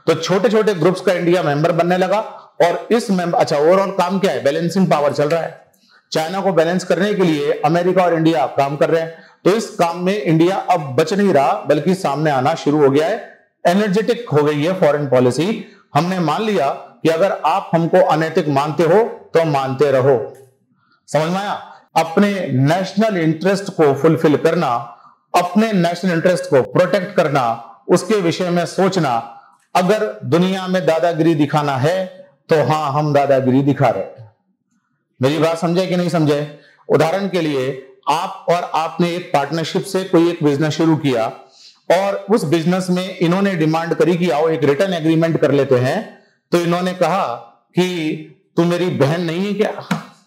तो छोटे छोटे ग्रुप्स का इंडिया मेंबर बनने लगा। और इस मेंबर, अच्छा ओवरऑल काम क्या है, बैलेंसिंग पावर चल रहा है। चाइना को बैलेंस करने के लिए अमेरिका और इंडिया काम कर रहे हैं। तो इस काम में इंडिया अब बच नहीं रहा, बल्कि सामने आना शुरू हो गया है। एनर्जेटिक हो गई है फॉरेन पॉलिसी। हमने मान लिया कि अगर आप हमको अनैतिक मानते हो तो मानते रहो। समझ में आया? अपने नेशनल इंटरेस्ट को फुलफिल करना, अपने नेशनल इंटरेस्ट को प्रोटेक्ट करना, उसके विषय में सोचना। अगर दुनिया में दादागिरी दिखाना है तो हां, हम दादागिरी दिखा रहे हैं। मेरी बात समझे कि नहीं समझे? उदाहरण के लिए, आप और आपने एक पार्टनरशिप से कोई एक बिजनेस शुरू किया और उस बिजनेस में इन्होंने डिमांड करी कि आओ एक रिटर्न एग्रीमेंट कर लेते हैं। तो इन्होंने कहा कि तू मेरी बहन नहीं है क्या,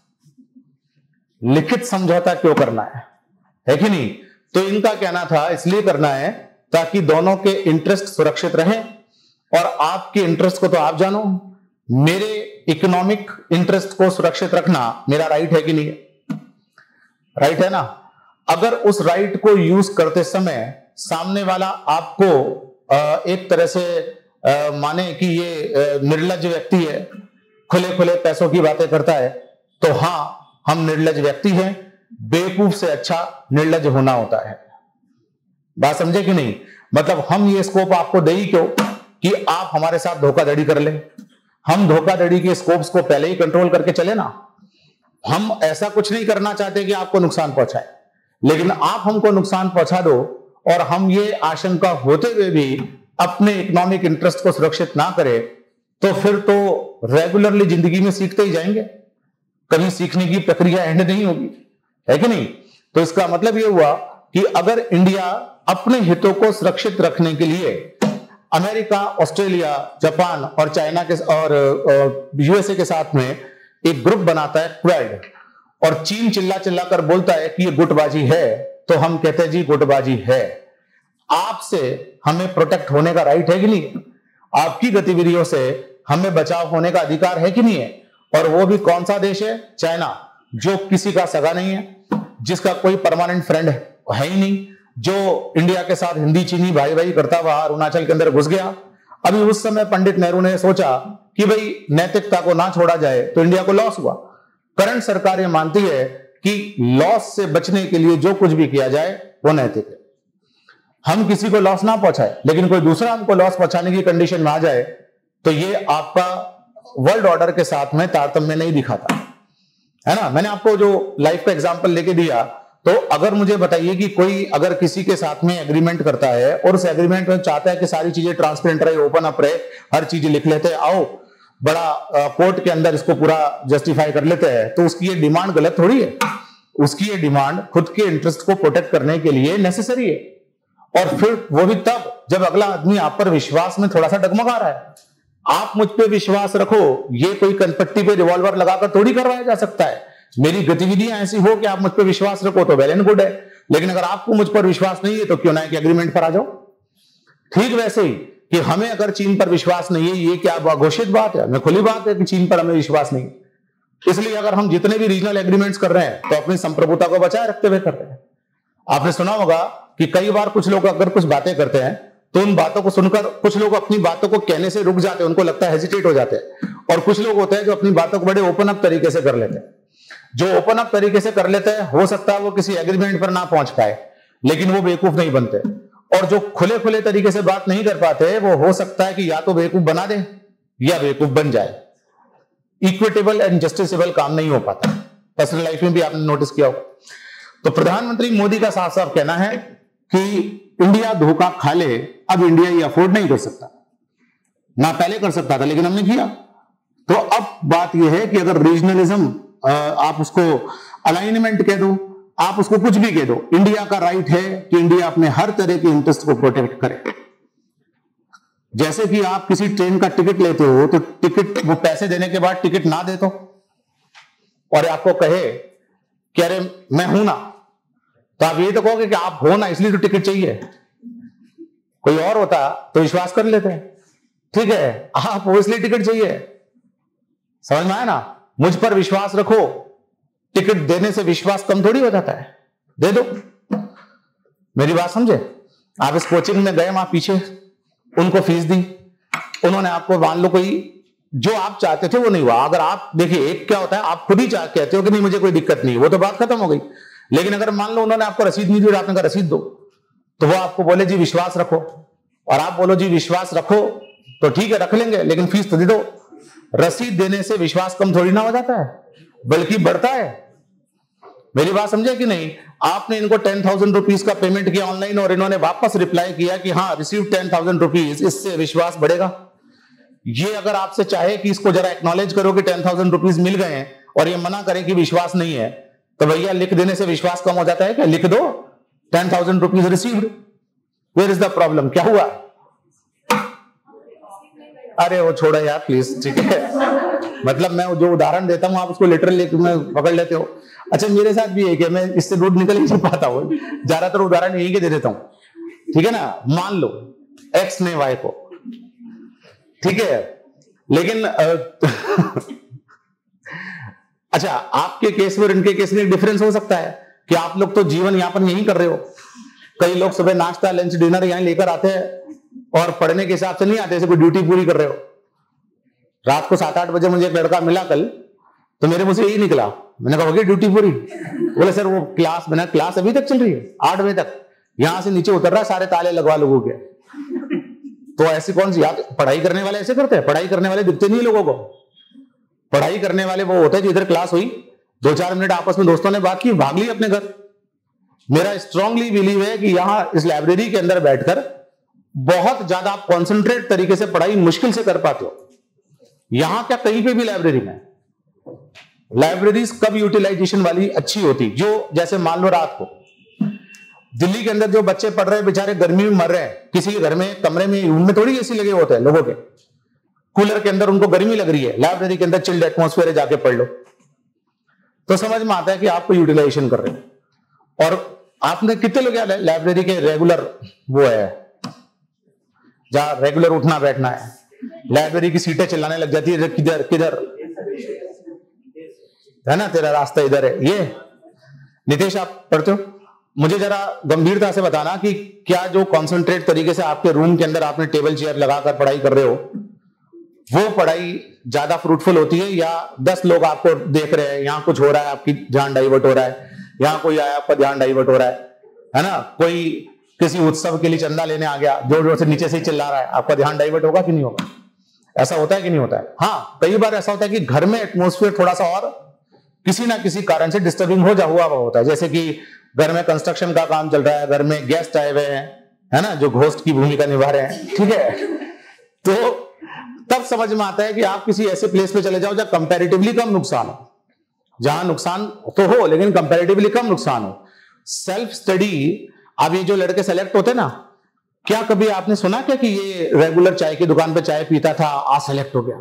लिखित समझौता क्यों करना है कि नहीं? तो इनका कहना था इसलिए करना है ताकि दोनों के इंटरेस्ट सुरक्षित रहें। और आपके इंटरेस्ट को तो आप जानो, मेरे इकोनॉमिक इंटरेस्ट को सुरक्षित रखना मेरा राइट है कि नहीं? राइट है ना? अगर उस राइट को यूज करते समय सामने वाला आपको एक तरह से माने कि ये निर्लज्ज व्यक्ति है, खुले खुले पैसों की बातें करता है, तो हां, हम निर्लज्ज व्यक्ति हैं। बेवकूफ से अच्छा निर्लज्ज होना होता है। बात समझे कि नहीं? मतलब हम ये स्कोप आपको दे ही क्यों कि आप हमारे साथ धोखाधड़ी कर ले। हम धोखाधड़ी के स्कोप्स को पहले ही कंट्रोल करके चले ना। हम ऐसा कुछ नहीं करना चाहते कि आपको नुकसान पहुंचाए, लेकिन आप हमको नुकसान पहुंचा दो और हम ये आशंका होते हुए भी अपने इकोनॉमिक इंटरेस्ट को सुरक्षित ना करें, तो फिर तो रेगुलरली जिंदगी में सीखते ही जाएंगे, कभी सीखने की प्रक्रिया एंड नहीं होगी, है कि नहीं? तो इसका मतलब यह हुआ कि अगर इंडिया अपने हितों को सुरक्षित रखने के लिए अमेरिका, ऑस्ट्रेलिया, जापान और चाइना के और यूएसए के साथ में एक ग्रुप बनाता है क्वाड, और चीन चिल्ला चिल्ला कर बोलता है कि ये गुटबाजी है, तो हम कहते हैं जी गुटबाजी है। आपसे हमें प्रोटेक्ट होने का राइट है कि नहीं? आपकी गतिविधियों से हमें बचाव होने का अधिकार है कि नहीं है? और वो भी कौन सा देश है? चाइना, जो किसी का सगा नहीं है, जिसका कोई परमानेंट फ्रेंड है ही नहीं, जो इंडिया के साथ हिंदी चीनी भाई भाई करता हुआ अरुणाचल के अंदर घुस गया। अभी उस समय पंडित नेहरू ने सोचा कि भाई नैतिकता को ना छोड़ा जाए तो इंडिया को लॉस हुआ। करंट सरकार ये मानती है कि लॉस से बचने के लिए जो कुछ भी किया जाए वो नैतिक है। हम किसी को लॉस ना पहुंचाए, लेकिन कोई दूसरा हमको लॉस पहुंचाने की कंडीशन में आ जाए तो ये आपका वर्ल्ड ऑर्डर के साथ में तारतम्य नहीं दिखाता, है ना? मैंने आपको जो लाइफ का एग्जांपल लेके दिया, तो अगर मुझे बताइए कि कोई अगर किसी के साथ में एग्रीमेंट करता है और उस एग्रीमेंट में चाहता है कि सारी चीजें ट्रांसपेरेंट रहे, ओपन अप रहे, हर चीज लिख लेते हैं, आओ बड़ा कोर्ट के अंदर इसको पूरा जस्टिफाई कर लेते हैं, तो उसकी ये डिमांड गलत थोड़ी है। उसकी ये डिमांड खुद के इंटरेस्ट को प्रोटेक्ट करने के लिए नेसेसरी है। और फिर वो भी तब जब अगला आदमी आप पर विश्वास में थोड़ा सा डगमगा रहा है। आप मुझ पे विश्वास रखो, ये कोई कनपट्टी पे रिवॉल्वर लगाकर थोड़ी करवाया जा सकता है। मेरी गतिविधियां ऐसी हो कि आप मुझ पे विश्वास रखो तो वेल एंड गुड है, लेकिन अगर आपको मुझ पर विश्वास नहीं है तो क्यों ना एक एग्रीमेंट पर आ जाओ। ठीक वैसे ही कि हमें अगर चीन पर विश्वास नहीं है, ये क्या घोषित बात है? मैं खुली बात है कि चीन पर हमें विश्वास नहीं है। इसलिए अगर हम जितने भी रीजनल एग्रीमेंट्स कर रहे हैं तो अपनी संप्रभुता को बचाए रखते हुए कर रहे हैं। आपने सुना होगा कि कई बार कुछ लोग अगर कुछ बातें करते हैं तो उन बातों को सुनकर कुछ लोग अपनी बातों को कहने से रुक जाते हैं, उनको लगता है हेजिटेट हो जाते हैं। और कुछ लोग होते हैं जो अपनी बातों को बड़े ओपन अप तरीके से कर लेते हैं। जो ओपन अप तरीके से कर लेते हैं, हो सकता है वो किसी एग्रीमेंट पर ना पहुंच पाए, लेकिन वो बेवकूफ नहीं बनते। और जो खुले खुले तरीके से बात नहीं कर पाते, वो हो सकता है कि या तो बेवकूफ बना दे या बेवकूफ बन जाए। इक्विटेबल एंड जस्टिसेबल काम नहीं हो पाता। पर्सनल लाइफ में भी आपने नोटिस किया होगा। तो प्रधानमंत्री मोदी का साफ साफ कहना है कि इंडिया धोखा खा ले, अब इंडिया ये अफोर्ड नहीं कर सकता। ना पहले कर सकता था, लेकिन हमने किया। तो अब बात यह है कि अगर रीजनलिज्म आप उसको अलाइनमेंट कह दो, आप उसको कुछ भी कह दो, इंडिया का राइट है कि इंडिया अपने हर तरह के इंटरेस्ट को प्रोटेक्ट करे। जैसे कि आप किसी ट्रेन का टिकट लेते हो तो टिकट वो पैसे देने के बाद टिकट ना दे तो, और आपको कहे कि अरे मैं हूं ना, तो आप ये तो कहोगे कि आप हो ना इसलिए तो टिकट चाहिए। कोई और होता तो विश्वास कर लेते हैं, ठीक है आप हो इसलिए टिकट चाहिए। समझ में आया ना? मुझ पर विश्वास रखो, टिकट देने से विश्वास कम थोड़ी हो जाता है, दे दो। मेरी बात समझे? आप इस कोचिंग में गए, वहां पीछे उनको फीस दी, उन्होंने आपको मान लो कोई जो आप चाहते थे वो नहीं हुआ। अगर आप देखिए, एक क्या होता है, आप खुद ही कहते हो कि नहीं मुझे कोई दिक्कत नहीं, वो तो बात खत्म हो गई। लेकिन अगर मान लो उन्होंने आपको रसीद नहीं दी और आपने कहा रसीद दो, तो वो आपको बोले जी विश्वास रखो, और आप बोलो जी विश्वास रखो तो ठीक है रख लेंगे, लेकिन फीस तो दे दो। रसीद देने से विश्वास कम थोड़ी ना हो जाता है, बल्कि बढ़ता है। मेरी बात समझे कि नहीं? आपने इनको 10,000 रुपीज का पेमेंट किया ऑनलाइन और इन्होंने वापस रिप्लाई किया कि हाँ रिसीव 10,000 रुपीज, इससे विश्वास बढ़ेगा। ये अगर आपसे चाहे कि इसको जरा एक्नॉलेज करो कि 10,000 रुपीज मिल गए हैं, और ये मना करे कि विश्वास नहीं है, तो भैया लिख देने से विश्वास कम हो जाता है क्या? लिख दो 10,000 rupees received, where is the problem? क्या हुआ? अरे वो छोड़ो यार प्लीज, ठीक है। मतलब मैं जो उदाहरण देता हूं आप उसको लिटरली में पकड़ लेते हो। अच्छा मेरे साथ भी है कि मैं इससे दूर निकल ही नहीं पाता हूं, ज्यादातर उदाहरण यही के दे देता हूं, ठीक है ना। मान लो एक्स ने वाई को, ठीक है, लेकिन अच्छा आपके केस में और इनके केस में एक डिफरेंस हो सकता है कि आप लोग तो जीवन यापन यहीं कर रहे हो। कई लोग सुबह नाश्ता लंच डिनर यहीं लेकर आते हैं और पढ़ने के हिसाब से नहीं आते, जैसे कोई ड्यूटी पूरी कर रहे हो। रात को 7-8 बजे मुझे एक लड़का मिला कल, तो मेरे मुंह से यही निकला, मैंने कहा होगी ड्यूटी पूरी? बोले सर वो क्लास मैंने, क्लास अभी तक चल रही है 8 बजे तक, यहां से नीचे उतर रहा है, सारे ताले लगवा लोगों के। तो ऐसी कौन सी, याद पढ़ाई करने वाले ऐसे करते हैं? पढ़ाई करने वाले दिखते नहीं लोगों को। पढ़ाई करने वाले वो होते हैं जो इधर क्लास हुई 2-4 मिनट आपस में दोस्तों ने बात की, भाग ली अपने घर। मेरा स्ट्रांगली बिलीव है कि यहां इस लाइब्रेरी के अंदर बैठकर बहुत ज्यादा आप कॉन्सेंट्रेट तरीके से पढ़ाई मुश्किल से कर पाते हो। यहां क्या कहीं पे भी लाइब्रेरी में, लाइब्रेरीज कब यूटिलाइजेशन वाली अच्छी होती? जो जैसे मान लो रात को दिल्ली के अंदर जो बच्चे पढ़ रहे हैं बेचारे गर्मी में मर रहे हैं, किसी के घर में कमरे में रूम में थोड़ी एसी लगे होते हैं लोगों के, कूलर के अंदर उनको गर्मी लग रही है, लाइब्रेरी के अंदर चिल्ड एटमॉस्फेयर है, जाके पढ़ लो। तो समझ में आता है कि आपको यूटिलाइजेशन कर रहे हो। और आपने कितने लोग याद है लाइब्रेरी के रेगुलर वो है जहां रेगुलर उठना बैठना है, लाइब्रेरी की सीटें चिल्लाने लग जाती है किधर किधर है ना, तेरा रास्ता इधर है। ये नितेश आप पढ़ते हो, मुझे जरा गंभीरता से बताना कि क्या जो कॉन्सेंट्रेट तरीके से आपके रूम के अंदर आपने टेबल चेयर लगाकर पढ़ाई कर रहे हो, वो पढ़ाई ज्यादा फ्रूटफुल होती है, या 10 लोग आपको देख रहे हैं, यहां कुछ हो रहा है आपकी ध्यान डाइवर्ट हो रहा है, यहां कोई आया आपका ध्यान डाइवर्ट हो रहा है ना, कोई किसी उत्सव के लिए चंदा लेने आ गया, जोर जोर से नीचे से ही चिल्ला रहा है, आपका ध्यान डाइवर्ट होगा कि नहीं होगा? ऐसा होता है कि नहीं होता है? हाँ, कई बार ऐसा होता है कि घर में एटमोस्फेयर थोड़ा सा और किसी ना किसी कारण से डिस्टर्बिंग हुआ होता है, जैसे कि घर में कंस्ट्रक्शन का काम चल रहा है, घर में गेस्ट आए हुए हैं, है ना, जो घोस्ट की भूमिका निभा रहे हैं, ठीक है। तो तब समझ में आता है कि आप किसी ऐसे प्लेस पे चले जाओ जहां कंपैरेटिवली कम नुकसान हो, जहां नुकसान तो हो लेकिन कंपैरेटिवली कम नुकसान हो। सेल्फ स्टडी, अब ये जो लड़के सेलेक्ट होते ना, क्या कभी आपने सुना क्या कि ये रेगुलर चाय की दुकान पे चाय पीता था, आज सेलेक्ट हो गया?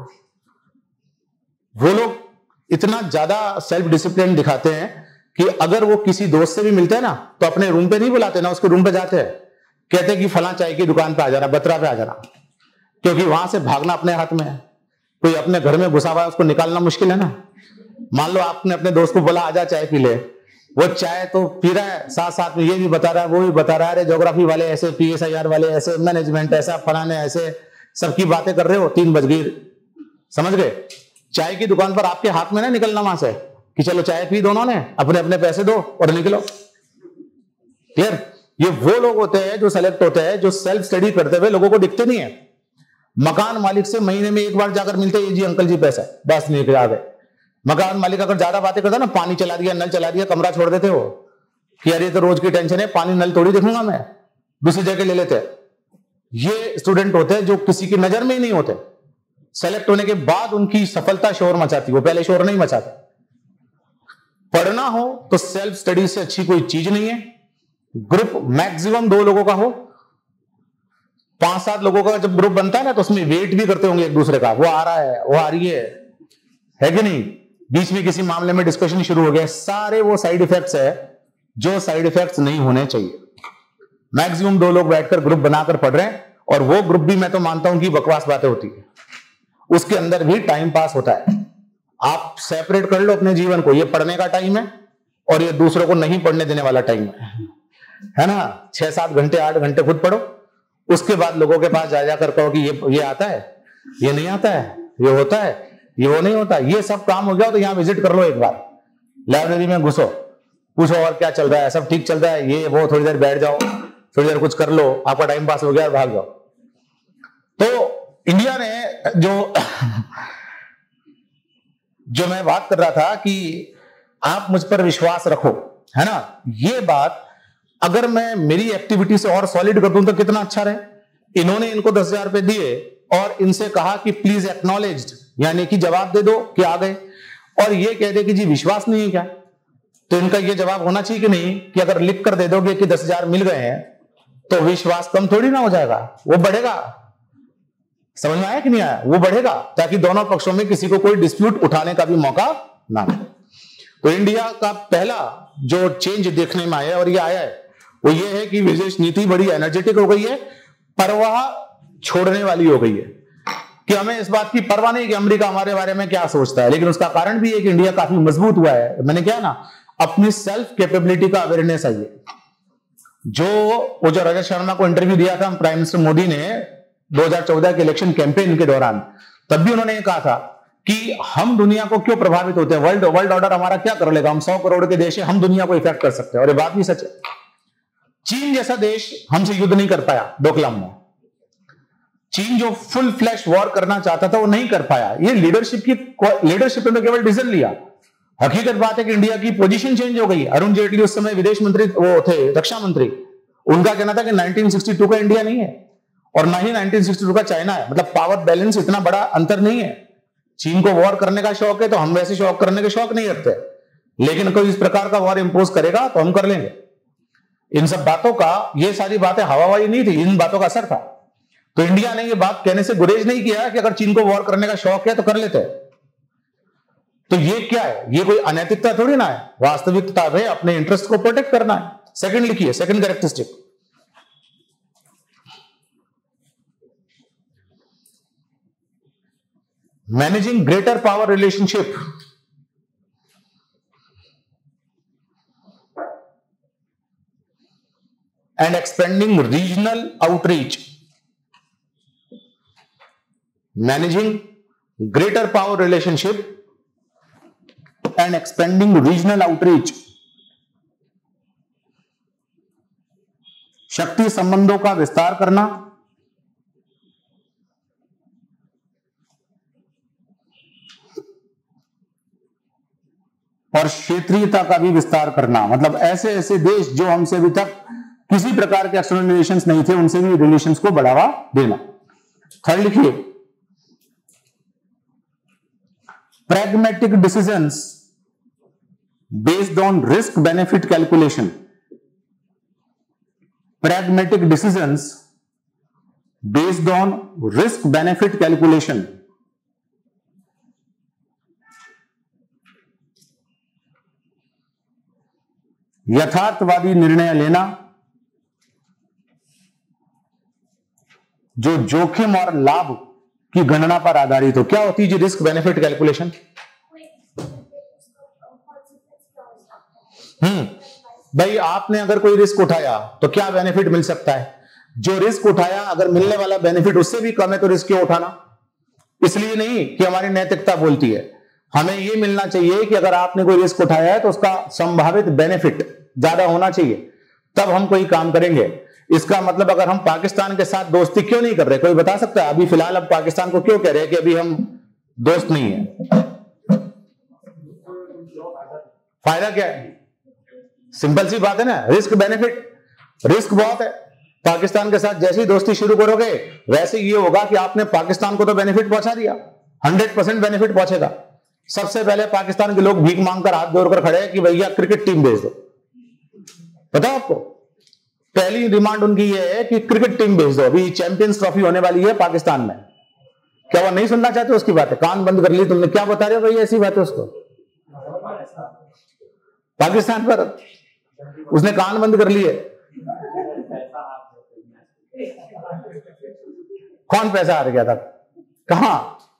वो लोग इतना ज्यादा सेल्फ डिसिप्लिन दिखाते हैं कि अगर वो किसी दोस्त से भी मिलते हैं ना, तो अपने रूम पे नहीं बुलाते ना, उसके रूम पे जाते हैं, कहते हैं कि फलां चाय की दुकान पे आ जाना, बतरा पे आ जाना, क्योंकि वहां से भागना अपने हाथ में है। कोई अपने घर में घुसा हुआ है, उसको निकालना मुश्किल है ना। मान लो आपने अपने दोस्त को बोला आजा चाय पी ले, वो चाय तो पी रहा है, साथ साथ में ये भी बता रहा है, वो भी बता रहा है, अरे ज्योग्राफी वाले ऐसे, PSIR वाले ऐसे, मैनेजमेंट ऐसा, फलाने ऐसे, सबकी बातें कर रहे हो, 3 बज गई, समझ गए? चाय की दुकान पर आपके हाथ में ना निकलना वहां से कि चलो चाय पी, दोनों ने अपने अपने पैसे दो और निकलो। क्लियर? ये वो लोग होते हैं जो सेलेक्ट होते हैं, जो सेल्फ स्टडी करते हुए लोगों को दिखते नहीं है। मकान मालिक से महीने में एक बार जाकर मिलते हैं, जी अंकल जी पैसा, बस नहीं आ गए। मकान मालिक अगर ज्यादा बातें करता ना, पानी चला दिया, नल चला दिया, कमरा छोड़ देते हो कि यार ये तो रोज की टेंशन है, पानी नल थोड़ी देखूंगा मैं, दूसरी जगह ले लेते हैं। ये स्टूडेंट होते हैं जो किसी की नजर में ही नहीं होते, सेलेक्ट होने के बाद उनकी सफलता शोर मचाती, वो पहले शोर नहीं मचाते। पढ़ना हो तो सेल्फ स्टडी से अच्छी कोई चीज नहीं है। ग्रुप मैक्सिमम 2 लोगों का हो, 5-7 लोगों का जब ग्रुप बनता है ना, तो उसमें वेट भी करते होंगे एक दूसरे का, वो आ रहा है, वो आ रही है कि नहीं? बीच में किसी मामले में डिस्कशन शुरू हो गया, सारे वो साइड इफेक्ट्स है जो साइड इफेक्ट्स नहीं होने चाहिए। मैक्सिमम 2 लोग बैठकर ग्रुप बनाकर पढ़ रहे हैं, और वो ग्रुप भी मैं तो मानता हूं कि बकवास बातें होती है, उसके अंदर भी टाइम पास होता है। आप सेपरेट कर लो अपने जीवन को, ये पढ़ने का टाइम है और ये दूसरों को नहीं पढ़ने देने वाला टाइम है ना। 6-7 घंटे 8 घंटे खुद पढ़ो, उसके बाद लोगों के पास जा जाकर कहो कि ये आता है, ये नहीं आता है, ये होता है, ये वो नहीं होता। ये सब काम हो गया तो यहां विजिट कर लो एक बार, लाइब्रेरी में घुसो, पूछो और क्या चल रहा है, सब ठीक चल रहा है, ये वो, थोड़ी देर बैठ जाओ, थोड़ी देर कुछ कर लो, आपका टाइम पास हो गया और भाग जाओ। तो इंडिया ने जो मैं बात कर रहा था कि आप मुझ पर विश्वास रखो, है ना, ये बात अगर मैं मेरी एक्टिविटी से और सॉलिड कर दूं तो कितना अच्छा रहे। इन्होंने इनको 10,000 रुपए दिए और इनसे कहा कि प्लीज एक्नॉलेज्ड, यानी कि जवाब दे दो कि आ गए, और ये कह दे कि जी विश्वास नहीं है क्या, तो इनका ये जवाब होना चाहिए कि नहीं कि अगर लिख कर दे दोगे कि 10,000 मिल गए हैं तो विश्वास कम थोड़ी ना हो जाएगा, वो बढ़ेगा। समझ में आया कि नहीं आया? वो बढ़ेगा ताकि दोनों पक्षों में किसी को कोई डिस्प्यूट उठाने का भी मौका ना मिले। तो इंडिया का पहला जो चेंज देखने में आया और ये आया है वो ये है कि विदेश नीति बड़ी एनर्जेटिक हो गई है, परवाह छोड़ने वाली हो गई है, कि हमें इस बात की परवाह नहीं कि अमेरिका हमारे बारे में क्या सोचता है। लेकिन उसका कारण भी है कि इंडिया काफी मजबूत हुआ है। मैंने क्या ना, अपनी सेल्फ कैपेबिलिटी का अवेयरनेस आई है। वो जो रजत शर्मा को इंटरव्यू दिया था प्राइम मिनिस्टर मोदी ने 2014 के इलेक्शन कैंपेन के दौरान, तब भी उन्होंने ये कहा था कि हम दुनिया को क्यों प्रभावित होते हैं, वर्ल्ड ऑर्डर हमारा क्या कर लेगा, हम 100 करोड़ के देश है, हम दुनिया को इफेक्ट कर सकते हैं। और ये बात भी सच है। चीन जैसा देश हमसे युद्ध नहीं कर पाया डोकलाम में। चीन जो फुल फ्लैश वॉर करना चाहता था वो नहीं कर पाया। ये लीडरशिप ने तो केवल डिसीजन लिया। हकीकत बात है कि इंडिया की पोजीशन चेंज हो गई। अरुण जेटली उस समय विदेश मंत्री वो थे, रक्षा मंत्री, उनका कहना था कि 1962 का इंडिया नहीं है और ना ही 1962 का चाइना है। मतलब पावर बैलेंस इतना बड़ा अंतर नहीं है। चीन को वॉर करने का शौक है तो हम वैसे शौक करने के शौक नहीं रखते, लेकिन कोई इस प्रकार का वॉर इंपोज करेगा तो हम कर लेंगे। इन सब बातों का, ये सारी बातें हवाबाजी नहीं थी, इन बातों का असर था। तो इंडिया ने ये बात कहने से गुरेज नहीं किया कि अगर चीन को वॉर करने का शौक है तो कर लेते हैं। तो ये क्या है, ये कोई अनैतिकता थोड़ी ना है, वास्तविकता है अपने इंटरेस्ट को प्रोटेक्ट करना है। सेकंड लिखिए, second characteristic, managing greater power relationship and expanding regional outreach. Managing greater power relationship and expanding regional outreach. शक्ति संबंधों का विस्तार करना और क्षेत्रीयता का भी विस्तार करना। मतलब ऐसे ऐसे देश जो हमसे अभी तक किसी प्रकार के एक्सटर्नल रिलेशंस नहीं थे, उनसे भी रिलेशंस को बढ़ावा देना। थर्ड लिखिए, pragmatic decisions based on risk benefit calculation. Pragmatic decisions based on risk benefit calculation. यथार्थवादी निर्णय लेना जो जोखिम और लाभ की गणना पर आधारित हो। क्या होती है जी रिस्क बेनिफिट कैलकुलेशन? भाई आपने अगर कोई रिस्क उठाया तो क्या बेनिफिट मिल सकता है? जो रिस्क उठाया अगर मिलने वाला बेनिफिट उससे भी कम है तो रिस्क क्यों उठाना? इसलिए नहीं कि हमारी नैतिकता बोलती है, हमें यह मिलना चाहिए कि अगर आपने कोई रिस्क उठाया है तो उसका संभावित बेनिफिट ज्यादा होना चाहिए, तब हम कोई काम करेंगे। इसका मतलब अगर हम पाकिस्तान के साथ दोस्ती क्यों नहीं कर रहे, कोई बता सकता है? अभी फिलहाल अब पाकिस्तान को क्यों कह रहे हैं कि अभी हम दोस्त नहीं है? फायदा क्या है? सिंपल सी बात है ना, रिस्क बेनिफिट। रिस्क बहुत है। पाकिस्तान के साथ जैसे ही दोस्ती शुरू करोगे वैसे ये होगा कि आपने पाकिस्तान को तो बेनिफिट पहुंचा दिया, 100% बेनिफिट पहुंचेगा। सबसे पहले पाकिस्तान के लोग भीख मांगकर हाथ जोड़कर खड़े हैं कि भैया क्रिकेट टीम भेज दो। पता आपको पहली डिमांड उनकी ये है कि क्रिकेट टीम भेज दो। अभी चैंपियंस ट्रॉफी होने वाली है पाकिस्तान में। क्या वो नहीं सुनना चाहते उसकी बातें? कान बंद कर ली तुमने, क्या बता रहे हो भाई ऐसी बातें उसको? पाकिस्तान पर उसने कान बंद कर लिए। कौन पैसा हार गया था? कहां?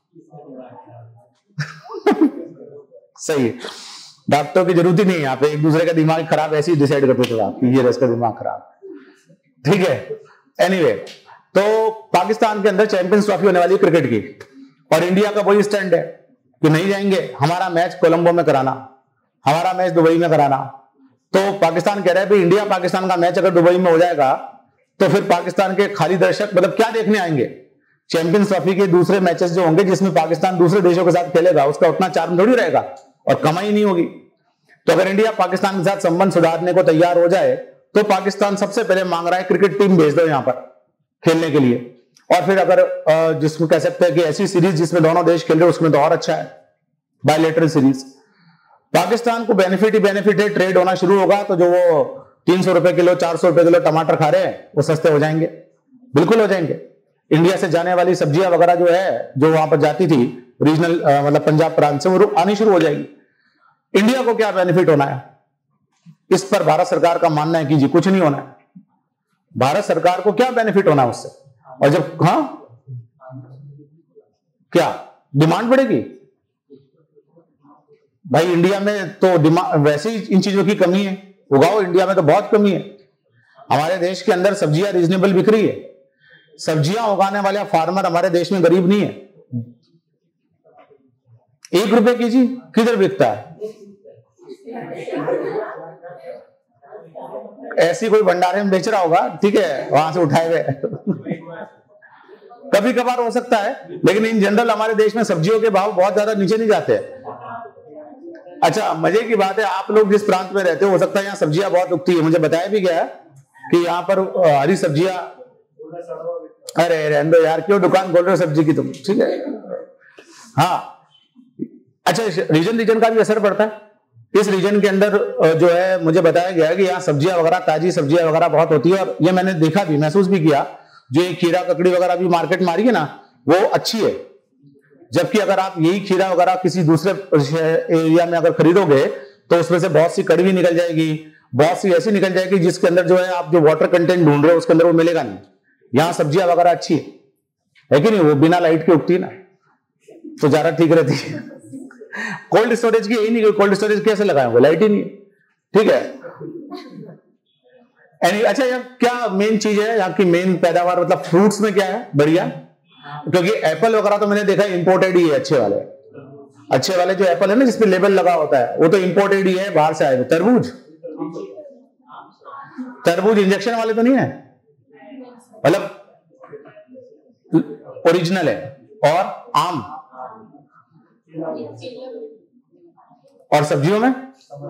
सही है, डॉक्टर की जरूरत ही नहीं है यहाँ पे। एक दूसरे का दिमाग खराब ऐसे ही डिसाइड करते थे आप, ये इसका दिमाग खराब। ठीक है, एनीवे तो पाकिस्तान के अंदर चैंपियंस ट्रॉफी होने वाली है क्रिकेट की, और इंडिया का वही स्टैंड है कि नहीं जाएंगे, हमारा मैच कोलंबो में कराना, हमारा मैच दुबई में कराना। तो पाकिस्तान कह रहा है भाई इंडिया पाकिस्तान का मैच अगर दुबई में हो जाएगा तो फिर पाकिस्तान के खाली दर्शक मतलब क्या देखने आएंगे? चैंपियंस ट्रॉफी के दूसरे मैचेस जो होंगे जिसमें पाकिस्तान दूसरे देशों के साथ खेलेगा उसका उतना चार्म थोड़ी रहेगा और कमाई नहीं होगी। तो अगर इंडिया पाकिस्तान के साथ संबंध सुधारने को तैयार हो जाए तो पाकिस्तान सबसे पहले मांग रहा है क्रिकेट टीम भेज दो यहां पर खेलने के लिए, और फिर अगर जिसको कह सकते हैं कि ऐसी सीरीज जिसमें दोनों देश खेल रहे हैं उसमें तो और अच्छा है, बायलैटरल सीरीज। पाकिस्तान को बेनिफिट ही बेनिफिट है, ट्रेड होना शुरू होगा तो जो वो 300 रुपए किलो 400 रुपए किलो टमाटर खा रहे हैं वो सस्ते हो जाएंगे, बिल्कुल हो जाएंगे। इंडिया से जाने वाली सब्जियां वगैरह जो है जो वहां पर जाती थी रीजनल मतलब पंजाब प्रांत से, वो आनी शुरू हो जाएगी। इंडिया को क्या बेनिफिट होना है? इस पर भारत सरकार का मानना है कि जी कुछ नहीं होना है। भारत सरकार को क्या बेनिफिट होना है उससे? और जब क्या डिमांड बढ़ेगी भाई? इंडिया में तो डिमांड वैसे ही इन चीजों की कमी है, उगाओ इंडिया में तो बहुत कमी है। हमारे देश के अंदर सब्जियां रीजनेबल बिक रही है, सब्जियां उगाने वाले फार्मर हमारे देश में गरीब नहीं है। 1 रुपए केजी किधर बिकता है? ऐसी कोई भंडारे में बेच रहा होगा, ठीक है, वहां से उठाए हुए कभी कभार हो सकता है, लेकिन इन जनरल हमारे देश में सब्जियों के भाव बहुत ज्यादा नीचे नहीं जाते। अच्छा मजे की बात है, आप लोग जिस प्रांत में रहते हो सकता है यहाँ सब्जियां बहुत उगती है, मुझे बताया भी गया कि यहाँ पर हरी सब्जियां, अरे रहने दो यार, क्यों दुकान खोल रहे हो सब्जी की तुम, ठीक है। हाँ अच्छा, रीजन रीजन का भी असर पड़ता है। इस रीजन के अंदर जो है मुझे बताया गया कि यहाँ सब्जियां वगैरह, ताजी सब्जियां वगैरह बहुत होती है, और ये मैंने देखा भी, महसूस भी किया। जो ये खीरा ककड़ी वगैरह भी मार्केट में आ रही है ना, वो अच्छी है। जबकि अगर आप यही खीरा वगैरह किसी दूसरे एरिया में अगर खरीदोगे तो उसमें से बहुत सी कड़वी निकल जाएगी, बहुत सी ऐसी निकल जाएगी जिसके अंदर जो है आप जो वाटर कंटेंट ढूंढ रहे हो उसके अंदर वो मिलेगा नहीं। यहाँ सब्जियां वगैरह अच्छी है कि नहीं? वो बिना लाइट के उगती है ना, तो ज्यादा ठीक रहती है। कोल्ड स्टोरेज की यही नहीं, कोल्ड स्टोरेज कैसे लगाएंगे, लाइट ही नहीं, ठीक है। अच्छा यार, क्या मेन चीज है यहाँ की, मेन पैदावार मतलब फ्रूट्स में क्या है बढ़िया? क्योंकि एप्पल वगैरह तो मैंने देखा इंपोर्टेड ही है, अच्छे वाले जो एप्पल है ना जिसपे लेबल लगा होता है वो तो इंपोर्टेड ही है, बाहर से आए। तरबूज इंजेक्शन वाले तो नहीं है, मतलब ओरिजिनल है। और आम और सब्जियों में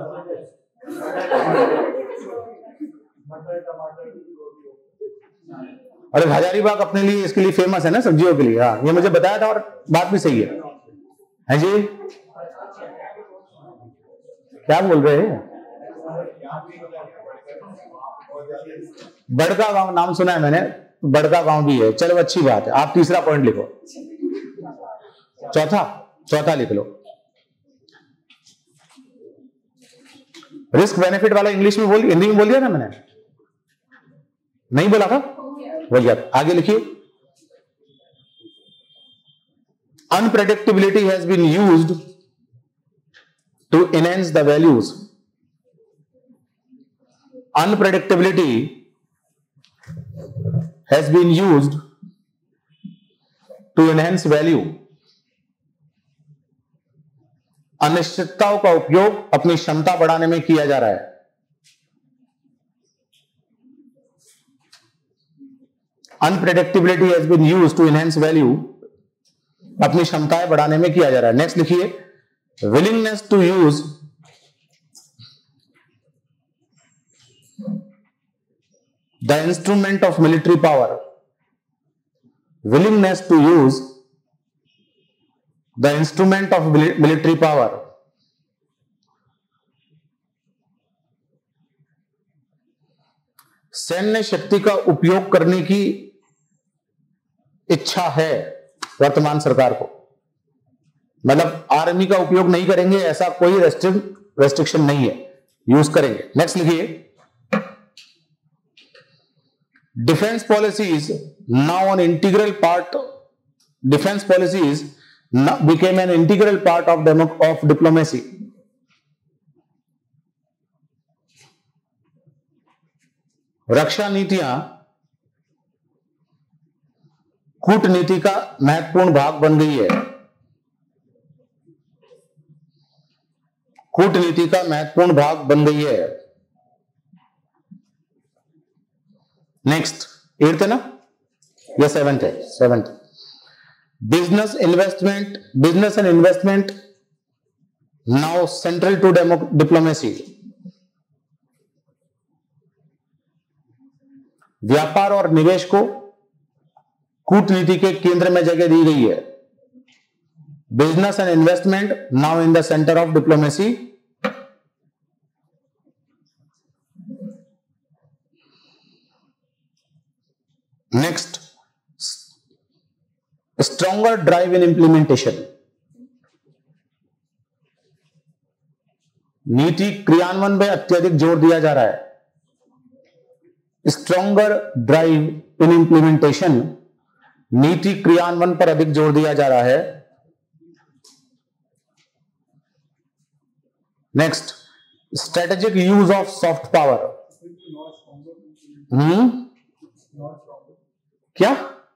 अरे हजारीबाग अपने लिए इसके लिए फेमस है ना सब्जियों के लिए। हाँ ये मुझे बताया था और बात भी सही है जी। क्या बोल रहे हैं? बड़का गांव नाम सुना है मैंने, बड़का गांव भी है, चलो अच्छी बात है। आप तीसरा पॉइंट लिखो, चौथा लिख लो। रिस्क बेनिफिट वाला इंग्लिश में बोल, हिंदी में बोल दिया ना मैंने, नहीं बोला था? बोल गया। आगे लिखिए, unpredictability has been used to enhance the values. Unpredictability has been used to enhance value. अनिश्चितताओं का उपयोग अपनी क्षमता बढ़ाने में किया जा रहा है। Unpredictability has been used to enhance value, अपनी क्षमताएं बढ़ाने में किया जा रहा है। नेक्स्ट लिखिए, willingness to use the instrument of military power. Willingness to use the instrument of military power. सैन्य शक्ति का उपयोग करने की इच्छा है वर्तमान सरकार को, मतलब आर्मी का उपयोग नहीं करेंगे ऐसा कोई रेस्ट्रिक्शन नहीं है, यूज करेंगे। नेक्स्ट लिखिए, defence policies now an integral part, defence policies became an integral part of diplomacy. रक्षा नीतियां कूटनीति का महत्वपूर्ण भाग बन गई है। कूटनीति का महत्वपूर्ण भाग बन गई है। नेक्स्ट, 8th है ना या 7th है? 7th। Business and investment now central to diplomacy. व्यापार और निवेश को कूटनीति के केंद्र में जगह दी गई है। Business and investment now in the centre of diplomacy. Next, stronger drive in implementation. नीति क्रियान्वयन में अत्यधिक जोर दिया जा रहा है। स्ट्रॉन्गर ड्राइव इन इंप्लीमेंटेशन, नीति क्रियान्वयन पर अधिक जोर दिया जा रहा है। Next, strategic use of soft power. क्या?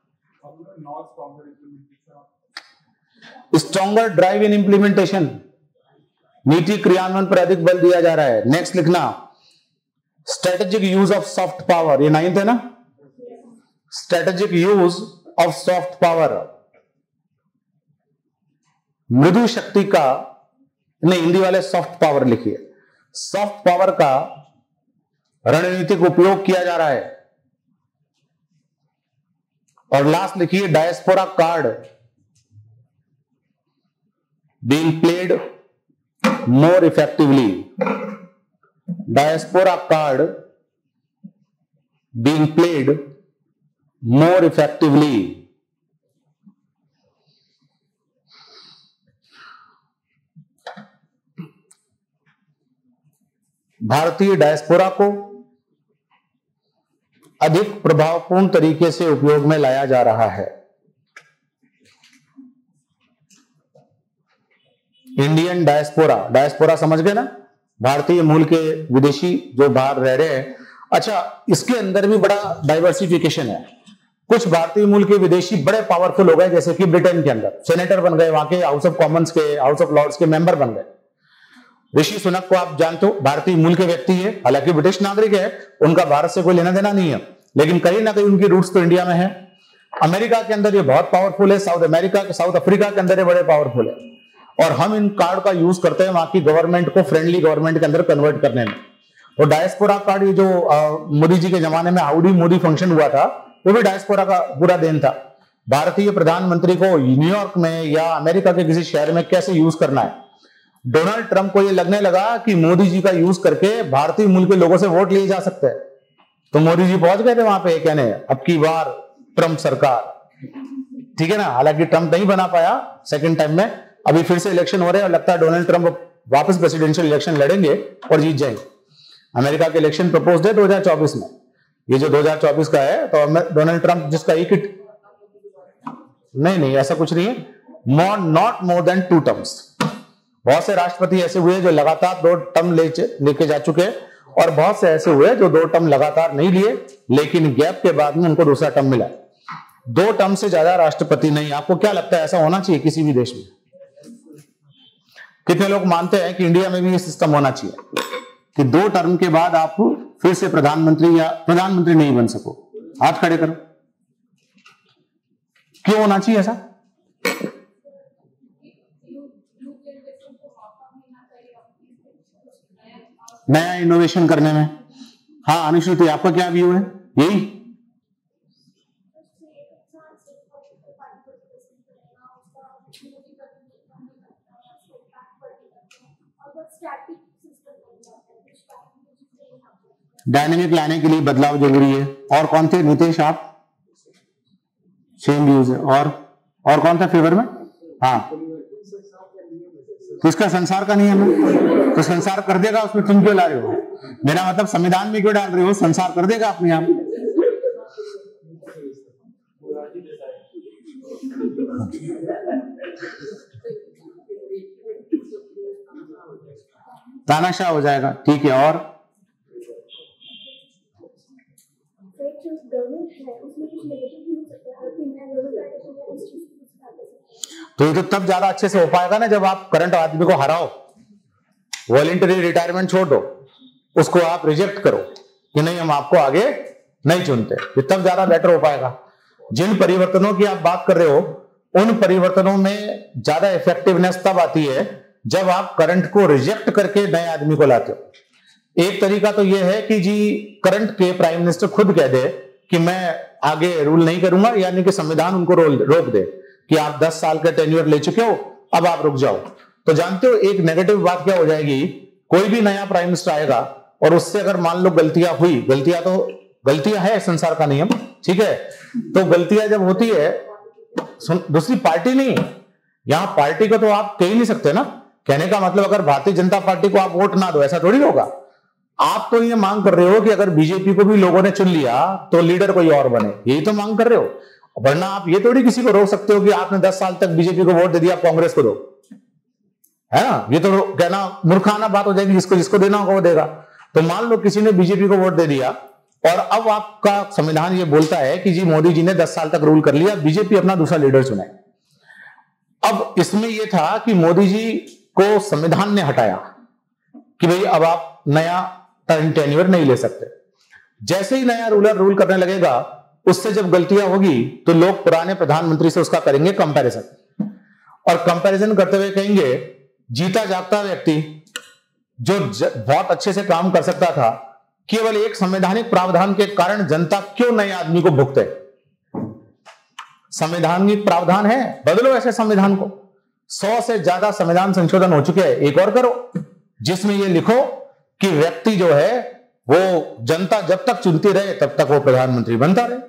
स्ट्रॉन्गर ड्राइव इन इंप्लीमेंटेशन, नीति क्रियान्वयन पर अधिक बल दिया जा रहा है। नेक्स्ट लिखना, strategic use of soft power, ये 9th है ना? Strategic use of soft power, मृदु शक्ति का, नहीं हिंदी वाले सॉफ्ट पावर लिखिए, सॉफ्ट पावर का रणनीतिक उपयोग किया जा रहा है। और लास्ट लिखिए, diaspora card being played more effectively. Diaspora card being played more effectively. भारतीय डायस्पोरा को अधिक प्रभावपूर्ण तरीके से उपयोग में लाया जा रहा है। इंडियन डायस्पोरा, डायस्पोरा समझ गए ना? भारतीय मूल के विदेशी जो बाहर रह रहे हैं। अच्छा, इसके अंदर भी बड़ा डाइवर्सिफिकेशन है। कुछ भारतीय मूल के विदेशी बड़े पावरफुल हो गए, जैसे कि ब्रिटेन के अंदर सेनेटर बन गए, वहां के हाउस ऑफ कॉमन्स के, हाउस ऑफ लॉर्ड्स के मेंबर बन गए। ऋषि सुनक को आप जानते हो, भारतीय मूल के व्यक्ति है, हालांकि ब्रिटिश नागरिक है, उनका भारत से कोई लेना देना नहीं है, लेकिन कहीं ना कहीं उनकी रूट्स तो इंडिया में है। अमेरिका के अंदर ये बहुत पावरफुल है, साउथ अफ्रीका के अंदर ये बड़े पावरफुल है। और हम इन कार्ड का यूज करते हैं वहां की गवर्नमेंट को फ्रेंडली गवर्नमेंट के अंदर कन्वर्ट करने में। तो डायस्पोरा कार्ड, ये जो मोदी जी के जमाने में हाउडी मोदी फंक्शन हुआ था, वो भी डायस्पोरा का पूरा देन था। भारतीय प्रधानमंत्री को न्यूयॉर्क में या अमेरिका के किसी शहर में कैसे यूज करना है। डोनाल्ड ट्रंप को ये लगने लगा कि मोदी जी का यूज करके भारतीय मूल के लोगों से वोट लिए जा सकते हैं, तो मोदी जी पहुंच गए थे वहां पे कहने, अब की बार ट्रंप सरकार, ठीक है ना। हालांकि ट्रंप नहीं बना पाया सेकंड टाइम में, अभी फिर से इलेक्शन हो रहे हैं और लगता है डोनाल्ड ट्रंप वापस प्रेसिडेंशियल इलेक्शन लड़ेंगे और जीत जाएंगे। अमेरिका के इलेक्शन प्रपोज्ड है 2024 में, ये जो 2024 का है, तो डोनाल्ड ट्रंप जिसका एक नहीं ऐसा कुछ नहीं है, नॉट मोर देन 2 टर्म्स। बहुत से राष्ट्रपति ऐसे हुए जो लगातार 2 टर्म लेके जा चुके हैं, और बहुत से ऐसे हुए जो 2 टर्म लगातार नहीं लिए, लेकिन गैप के बाद में उनको दूसरा टर्म मिला। 2 टर्म से ज्यादा राष्ट्रपति नहीं। आपको क्या लगता है ऐसा होना चाहिए किसी भी देश में? कितने लोग मानते हैं कि इंडिया में भी ये सिस्टम होना चाहिए कि 2 टर्म के बाद आप फिर से प्रधानमंत्री या प्रधानमंत्री नहीं बन सको? हाथ खड़े करो। क्यों होना चाहिए ऐसा? नया इनोवेशन करने में। हाँ अनुश्रुति, आपका क्या व्यू है? यही डायनेमिक लाने के लिए बदलाव जरूरी है। और कौन थे नितेश आप? सेम व्यूज है। और कौन था फेवर में? हाँ, तो इसका संसार का नियम है, तो संसार कर देगा, उसमें तुम क्यों ला रहे हो? मेरा मतलब संविधान में क्यों डाल रहे हो? संसार कर देगा अपने आप। तानाशाह हो जाएगा, ठीक है। और तो ये तो तब ज्यादा अच्छे से हो पाएगा ना जब आप करंट आदमी को हराओ, वॉलंटरी रिटायरमेंट छोड़ दो, उसको आप रिजेक्ट करो कि नहीं हम आपको आगे नहीं चुनते, ये तब ज्यादा बेटर हो पाएगा। जिन परिवर्तनों की आप बात कर रहे हो उन परिवर्तनों में ज्यादा इफेक्टिवनेस तब आती है जब आप करंट को रिजेक्ट करके नए आदमी को लाते हो। एक तरीका तो यह है कि जी करंट के प्राइम मिनिस्टर खुद कह दे कि मैं आगे रूल नहीं करूंगा, यानी कि संविधान उनको रोक दे कि आप 10 साल का टेन्योर ले चुके हो, अब आप रुक जाओ। तो जानते हो एक नेगेटिव बात क्या हो जाएगी, कोई भी नया प्राइम मिनिस्टर आएगा और उससे अगर मान लो गलतियां हुई, गलतियां है संसार का नियम, ठीक है, तो गलतियां जब होती है दूसरी पार्टी नहीं, यहां पार्टी को तो आप कह ही नहीं सकते ना। कहने का मतलब अगर भारतीय जनता पार्टी को आप वोट ना दो, ऐसा थोड़ी होगा। आप तो ये मांग कर रहे हो कि अगर बीजेपी को भी लोगों ने चुन लिया तो लीडर कोई और बने, यही तो मांग कर रहे हो। वरना आप ये थोड़ी किसी को रोक सकते हो कि आपने 10 साल तक बीजेपी को वोट दे दिया, कांग्रेस को दो, है ना। ये तो कहना मूर्खाना बात हो जाएगी, जिसको जिसको देना होगा वो देगा। तो मान लो किसी ने बीजेपी को वोट दे दिया और अब आपका संविधान ये बोलता है कि जी मोदी जी ने 10 साल तक रूल कर लिया, बीजेपी अपना दूसरा लीडर चुने। अब इसमें यह था कि मोदी जी को संविधान ने हटाया कि भाई अब आप नया टेन्योर नहीं ले सकते। जैसे ही नया रूलर रूल करने लगेगा, उससे जब गलतियां होगी तो लोग पुराने प्रधानमंत्री से उसका करेंगे कंपैरिजन, और कंपैरिजन करते हुए कहेंगे जीता जागता व्यक्ति जो बहुत अच्छे से काम कर सकता था, केवल एक संवैधानिक प्रावधान के कारण जनता क्यों नए आदमी को भुगते। संवैधानिक प्रावधान है, बदलो ऐसे संविधान को। 100 से ज्यादा संविधान संशोधन हो चुके हैं, एक और करो जिसमें यह लिखो कि व्यक्ति जो है वो जनता जब तक चुनती रहे तब तक वो प्रधानमंत्री बनता रहे।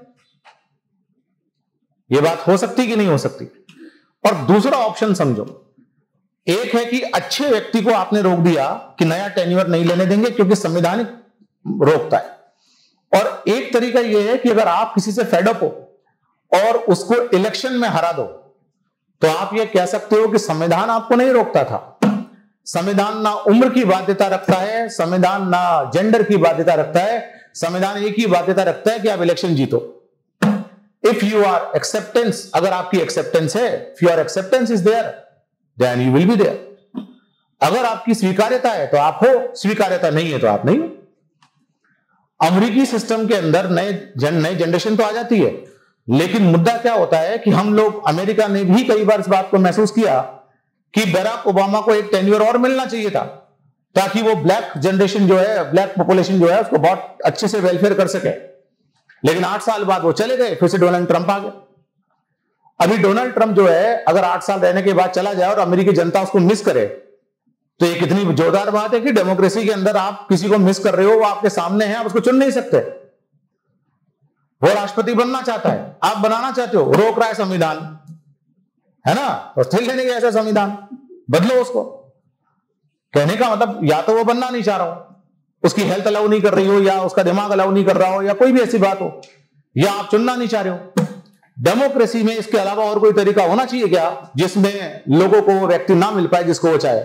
यह बात हो सकती कि नहीं हो सकती। और दूसरा ऑप्शन समझो, एक है कि अच्छे व्यक्ति को आपने रोक दिया कि नया टेन्योर नहीं लेने देंगे क्योंकि संविधानिक रोकता है। और एक तरीका यह है कि अगर आप किसी से फेडअप हो और उसको इलेक्शन में हरा दो तो आप यह कह सकते हो कि संविधान आपको नहीं रोकता था। संविधान ना उम्र की बाध्यता रखता है, संविधान ना जेंडर की बाध्यता रखता है, संविधान एक ही बाध्यता रखता है कि आप इलेक्शन जीतो। इफ यू आर एक्सेप्टेंस, अगर आपकी एक्सेप्टेंस है, if your acceptance is there then you will be there. अगर आपकी स्वीकार्यता है तो आप हो, स्वीकार्यता नहीं है तो आप नहीं हो। अमेरिकी सिस्टम के अंदर नए जनरेशन तो आ जाती है, लेकिन मुद्दा क्या होता है कि हम लोग, अमेरिका ने भी कई बार इस बात को महसूस किया कि बराक ओबामा को एक टेन्योर और मिलना चाहिए था ताकि वो ब्लैक जनरेशन जो है, ब्लैक पॉपुलेशन जो है, उसको बहुत अच्छे से वेलफेयर कर सके। लेकिन 8 साल बाद वो चले गए, फिर से डोनाल्ड ट्रंप आ गए। अभी डोनाल्ड ट्रंप जो है अगर 8 साल रहने के बाद चला जाए और अमेरिकी जनता उसको मिस करे तो ये कितनी जोरदार बात है कि डेमोक्रेसी के अंदर आप किसी को मिस कर रहे हो, वो आपके सामने है, आप उसको चुन नहीं सकते। वो राष्ट्रपति बनना चाहता है, आप बनाना चाहते हो, रोक रहा है संविधान, है ना। तो स्थिर लेने के ऐसा संविधान बदलो उसको। कहने का मतलब या तो वो बनना नहीं चाह रहा हो, उसकी हेल्थ अलाउ नहीं कर रही हो, या उसका दिमाग अलाउ नहीं कर रहा हो, या कोई भी ऐसी बात हो, या आप चुनना नहीं चाह रहे हो। डेमोक्रेसी में इसके अलावा और कोई तरीका होना चाहिए क्या जिसमें लोगों को वो व्यक्ति ना मिल पाए जिसको वो चाहे।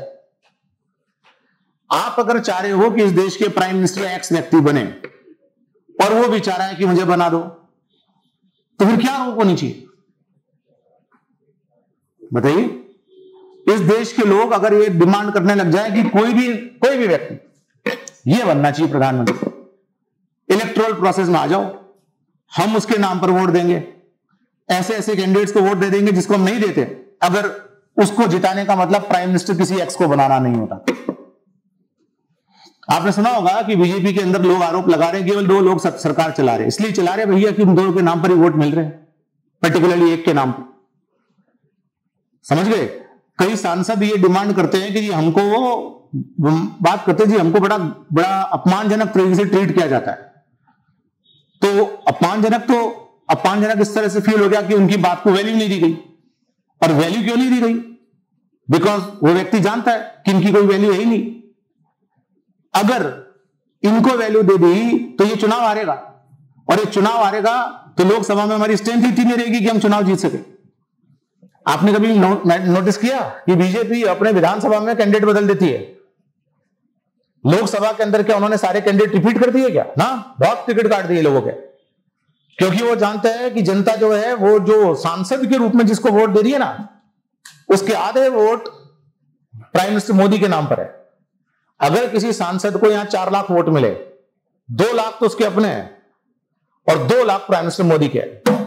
आप अगर चाह रहे हो कि इस देश के प्राइम मिनिस्टर एक्स व्यक्ति बने और वो भी चाह रहा है कि मुझे बना दो, तो फिर क्या रोक होनी चाहिए बताइए। इस देश के लोग अगर ये डिमांड करने लग जाए कि कोई भी व्यक्ति ये बनना चाहिए प्रधानमंत्री, इलेक्टोरल प्रोसेस में आ जाओ, हम उसके नाम पर वोट देंगे, ऐसे ऐसे कैंडिडेट्स को वोट दे देंगे जिसको हम नहीं देते, अगर उसको जिताने का मतलब प्राइम मिनिस्टर किसी एक्स को बनाना नहीं होता। आपने सुना होगा कि बीजेपी के अंदर लोग आरोप लगा रहे हैं केवल 2 लोग सरकार चला रहे, इसलिए चला रहे भैया कि उन 2 के नाम पर ही वोट मिल रहे हैं, पर्टिकुलरली एक के नाम पर। समझ गए। कई सांसद ये डिमांड करते हैं कि जी हमको, बात करते हैं जी हमको बड़ा बड़ा अपमानजनक तरीके से ट्रीट किया जाता है। तो अपमानजनक इस तरह से फील हो गया कि उनकी बात को वैल्यू नहीं दी गई। और वैल्यू क्यों नहीं दी गई? बिकॉज वो व्यक्ति जानता है कि इनकी कोई वैल्यू है ही नहीं। अगर इनको वैल्यू दे दी तो ये चुनाव हारेगा, और ये चुनाव हारेगा तो लोकसभा में हमारी स्ट्रेंथ इतनी नहीं रहेगी कि हम चुनाव जीत सके। आपने कभी नोटिस किया कि बीजेपी अपने विधानसभा में कैंडिडेट बदल देती है? लोकसभा के अंदर क्या उन्होंने सारे कैंडिडेट रिपीट कर दिए क्या? ना, बहुत टिकट काट दिए लोगों के। क्योंकि वो जानता है कि जनता जो है वो जो सांसद के रूप में जिसको वोट दे रही है ना, उसके आधे वोट प्राइम मिनिस्टर मोदी के नाम पर है। अगर किसी सांसद को यहां 4 लाख वोट मिले, 2 लाख तो उसके अपने हैं और 2 लाख प्राइम मिनिस्टर मोदी के हैं।